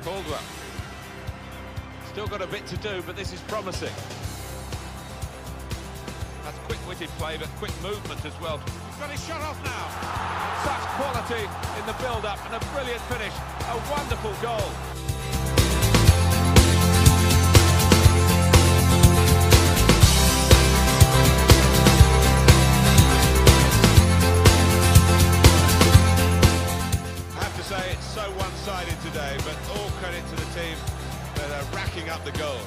Caldwell. Still got a bit to do, but this is promising. That's quick-witted play, but quick movement as well. He's got his shot off now. Such quality in the build-up and a brilliant finish. A wonderful goal. It's so one-sided today, but all credit to the team that are racking up the goals.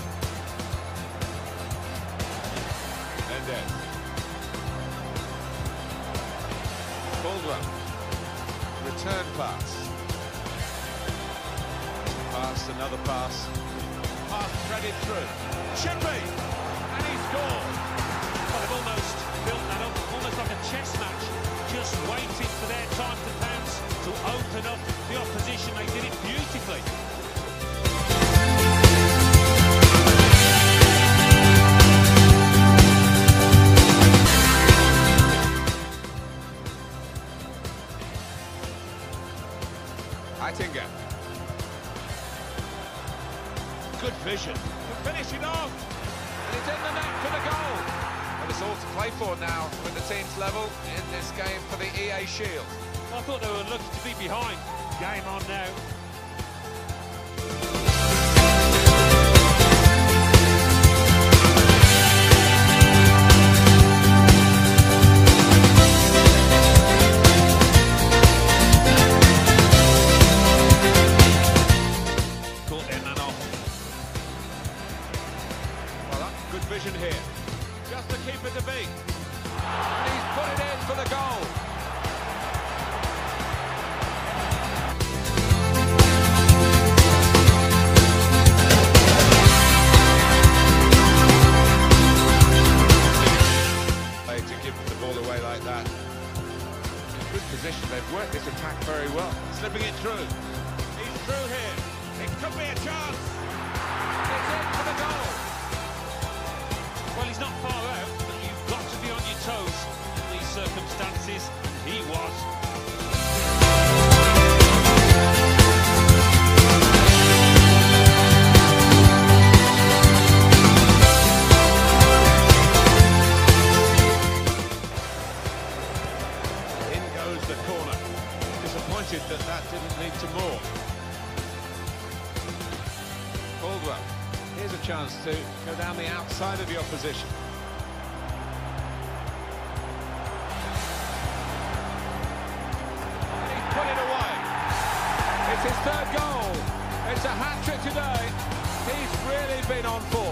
And then Caldwell, return pass, another pass threaded through, Chippy, and he scored. Well, they've almost built that up, almost like a chess match, just waiting for their time to pounce, to open up the opposition. They did it beautifully. Eitinga. Good vision. To finish it off. And it's in the net for the goal. Well, it's all to play for now with the team's level in this game for the EA Shield. I thought they were lucky to be behind. Game on now. Caught their man off. Well, good vision here. Just the keeper to beat. And he's put it in for the goal. Like that. In good position, they've worked this attack very well. Slipping it through. He's through here. It could be a chance. It's in for the goal. Well, he's not far out, but you've got to be on your toes in these circumstances. He was. The corner. Disappointed that didn't lead to more. Caldwell, here's a chance to go down the outside of the opposition. And he's put it away. It's his third goal. It's a hat-trick today. He's really been on form.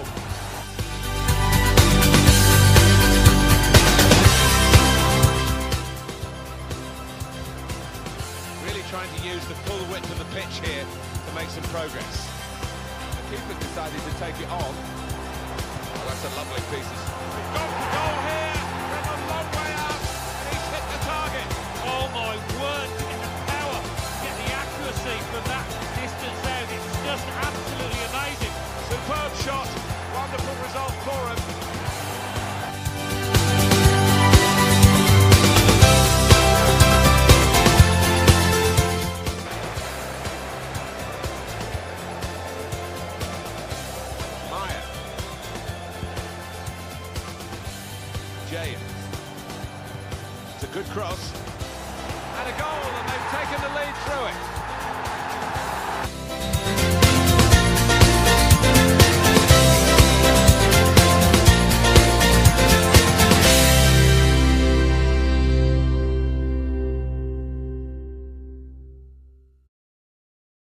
Trying to use the full width of the pitch here to make some progress. The keeper decided to take it on. Oh, that's a lovely piece. He's got the goal here from a long way out, and he's hit the target. Oh my word, get the power, get the accuracy from that distance out. It's just absolutely amazing. Superb shot, wonderful result for him. It's a good cross.